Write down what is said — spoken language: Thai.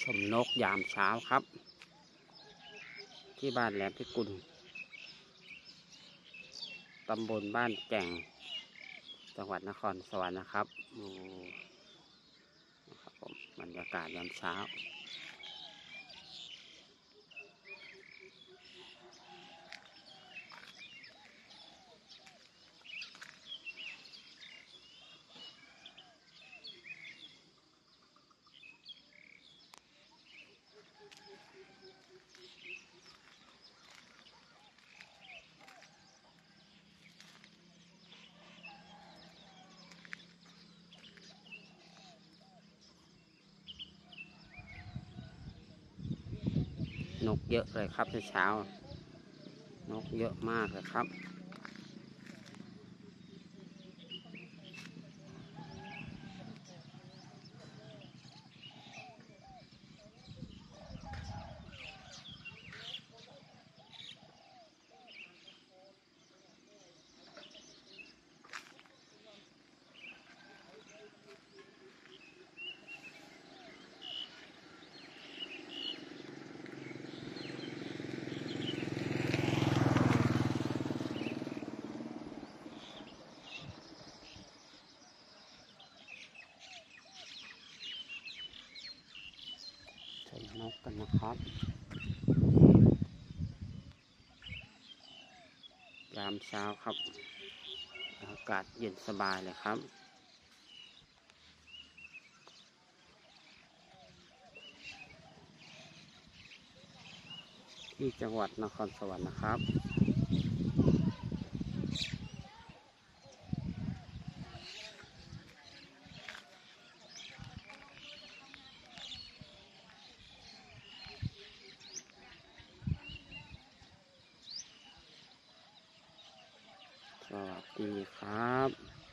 มนกยามเช้าครับที่บ้านแหลมพิกุลตำบลบ้านแก่งจังหวัดนครสวรรค์นะครับนะครับผมบรรยากาศยามเช้านกเยอะเลยครับเช้านกเยอะมากเลยครับนกกันนะครับยามเช้าครับอากาศเย็นสบายเลยครับที่จังหวัดนครสวรรค์นะครับสวัสดีครับ